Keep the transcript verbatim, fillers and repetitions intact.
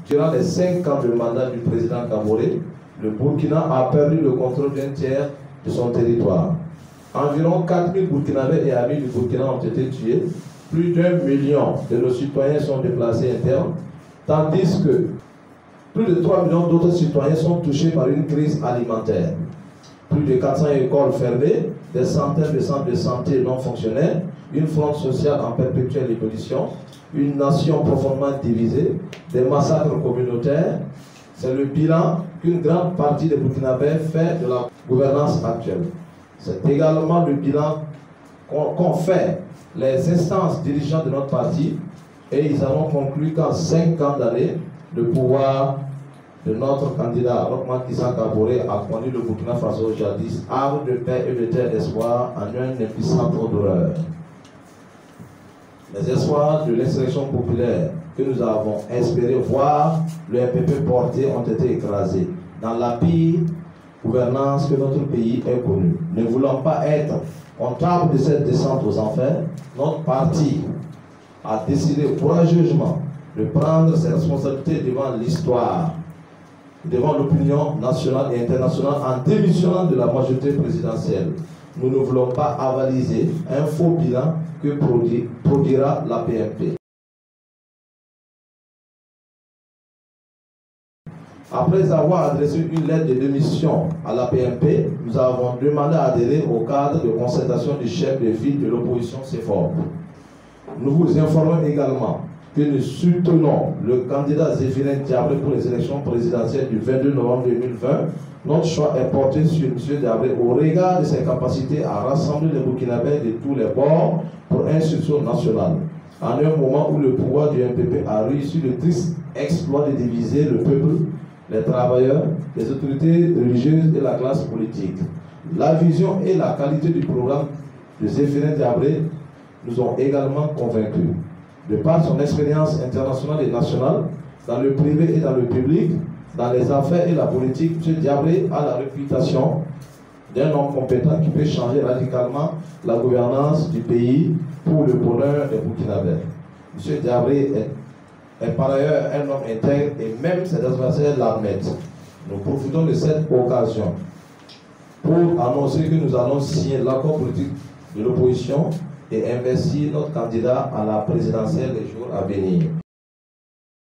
Durant les cinq ans de mandat du président Kaboré, le Burkina a perdu le contrôle d'un tiers de son territoire. Environ quatre mille Burkinabés et amis du Burkina ont été tués. Plus d'un million de nos citoyens sont déplacés internes, tandis que plus de trois millions d'autres citoyens sont touchés par une crise alimentaire. Plus de quatre cents écoles fermées, des centaines de centres de santé non fonctionnels, une fronde sociale en perpétuelle ébullition, une nation profondément divisée, des massacres communautaires. C'est le bilan qu'une grande partie des Burkinabés fait de la gouvernance actuelle. C'est également le bilan qu'ont qu'ont fait les instances dirigeantes de notre parti, et ils en ont conclu qu'en cinq ans d'années, le pouvoir de notre candidat Rochmark Issa Kaboré a conduit le Burkina Faso jadis havre de paix et de terre d'espoir en un épicentre d'horreur. Les espoirs de l'insurrection populaire que nous avons espéré voir le M P P porter ont été écrasés dans la pire gouvernance que notre pays ait connue. Ne voulant pas être comptable de cette descente aux enfers, notre parti a décidé courageusement de prendre ses responsabilités devant l'histoire, devant l'opinion nationale et internationale en démissionnant de la majorité présidentielle. Nous ne voulons pas avaliser un faux bilan que produit, produira la P M P. Après avoir adressé une lettre de démission à la P M P, nous avons demandé à adhérer au cadre de concertation du chef de file de l'opposition C F O P. Nous vous informons également que nous soutenons le candidat Zéphirin Diabré pour les élections présidentielles du vingt-deux novembre deux mille vingt. Notre choix est porté sur M. Diabré au regard de ses capacités à rassembler les Burkinabés de tous les bords pour un succès national. En un moment où le pouvoir du M P P a réussi le triste exploit de diviser le peuple, les travailleurs, les autorités religieuses et la classe politique. La vision et la qualité du programme de Zéphirin Diabré nous ont également convaincus. De par son expérience internationale et nationale, dans le privé et dans le public, dans les affaires et la politique, M. Diabré a la réputation d'un homme compétent qui peut changer radicalement la gouvernance du pays pour le bonheur des Burkinabés. M. Diabré est, est par ailleurs un homme intègre et même ses adversaires l'admettent. Nous profitons de cette occasion pour annoncer que nous allons signer l'accord politique de l'opposition et investir notre candidat à la présidentielle des jours à venir.